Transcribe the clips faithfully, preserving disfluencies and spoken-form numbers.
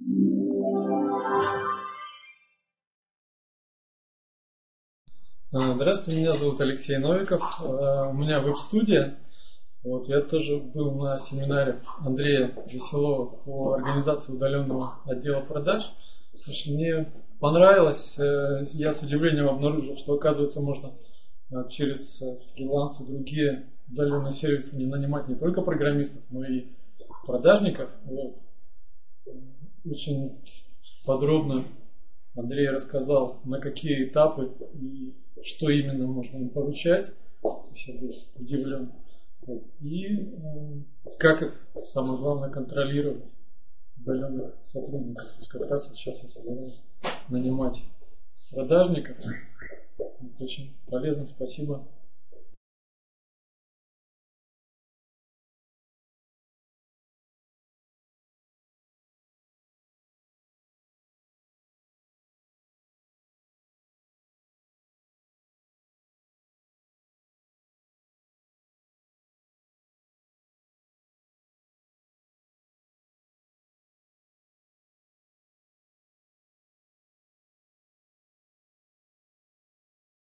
Здравствуйте, меня зовут Алексей Новиков. У меня веб-студия. Вот, я тоже был на семинаре Андрея Веселова по организации удаленного отдела продаж. Мне понравилось. Я с удивлением обнаружил, что, оказывается, можно через фриланс и другие удаленные сервисы не нанимать не только программистов, но и продажников. Вот. Очень подробно Андрей рассказал, на какие этапы и что именно можно им поручать. Я был удивлен. Вот. И э, как их, самое главное, контролировать, удаленных сотрудников. То есть как раз вот сейчас я собираюсь нанимать продажников. Это очень полезно, спасибо.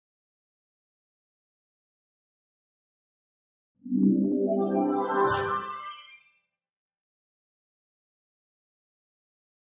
Thank you.